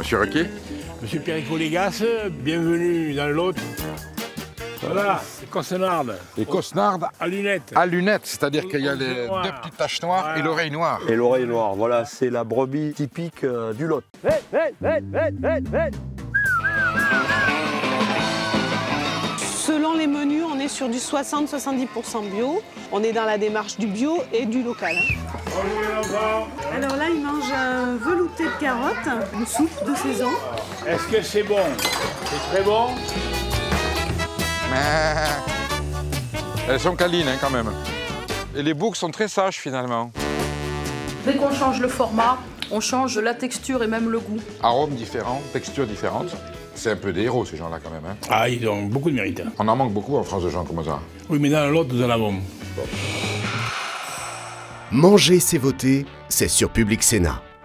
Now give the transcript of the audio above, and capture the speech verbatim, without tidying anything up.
Monsieur Requet. Monsieur Perico Légas, bienvenue dans le Lot. Voilà, les cossenardes. Les cossenardes à lunettes. À lunettes, c'est-à-dire qu'il y a les deux petites taches noires voilà. Et l'oreille noire. Et l'oreille noire, voilà, c'est la brebis typique euh, du Lot. Hey, hey, hey, hey, hey, hey. Selon les menus, on est sur du soixante à soixante-dix pour cent bio. On est dans la démarche du bio et du local. Bonjour les enfants. Alors là, ils mangent un velouté de carottes, une soupe de saison. Est-ce que c'est bon? C'est très bon? Elles sont câlines hein, quand même. Et les boucs sont très sages finalement. Dès qu'on change le format, on change la texture et même le goût. Arômes différents, textures différentes. C'est un peu des héros ces gens-là quand même. Hein. Ah, ils ont beaucoup de mérite. Hein. On en manque beaucoup en France de gens comme ça. Oui, mais dans le Lot, nous en avons. Bon. Manger, c'est voter, c'est sur Public Sénat.